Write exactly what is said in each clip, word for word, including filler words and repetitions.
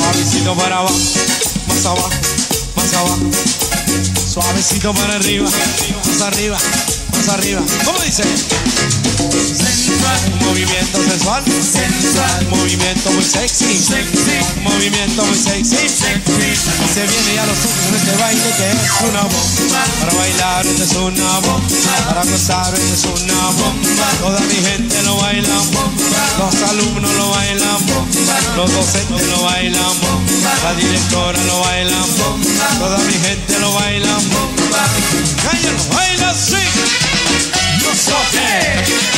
Suavecito para abajo, más abajo, más abajo. Suavecito para arriba, más arriba, más arriba. ¿Cómo dice? Sensual, movimiento sensual, sensual, movimiento muy sexy, sexy, movimiento muy sexy, sexy. Se viene ya los ojos en este baile que es una bomba. Para bailar esta es una bomba, para gozar esta es una bomba. Toda mi gente lo baila bomba, los alumnos lo bailan bomba, los docentes lo bailan bomba, la directora lo baila bomba, toda mi gente lo baila bomba. ¡Calla, lo baila así! ¡No soque!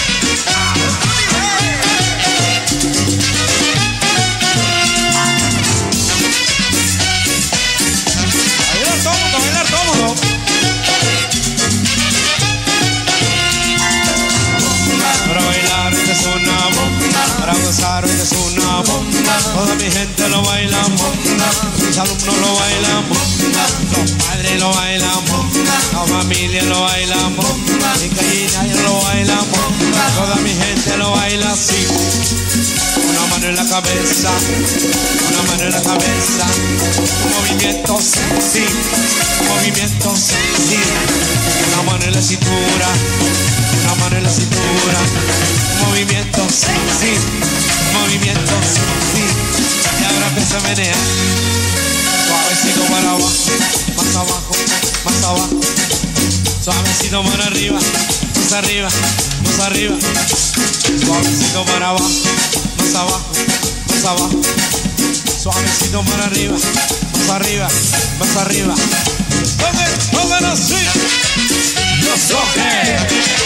Para gozar hoy es una bomba. Toda mi gente lo baila bomba, mis alumnos lo bailan bomba, los padres lo bailan bomba, la familia lo baila bomba, mi callina lo baila bomba. Toda mi gente lo baila así. Una mano en la cabeza, una mano en la cabeza. Movimientos, sí, movimientos, sí. Una mano en la cintura, una mano en la cintura. Movimientos, sí, movimientos, sí. Y ahora empieza a menear. Suavecito para abajo, más abajo, más abajo. Suavecito para arriba, más arriba, más arriba. Suavecito para abajo, más abajo, más abajo. Suavecito para arriba, más arriba, más arriba. Pongan, pongan así. Los ojos.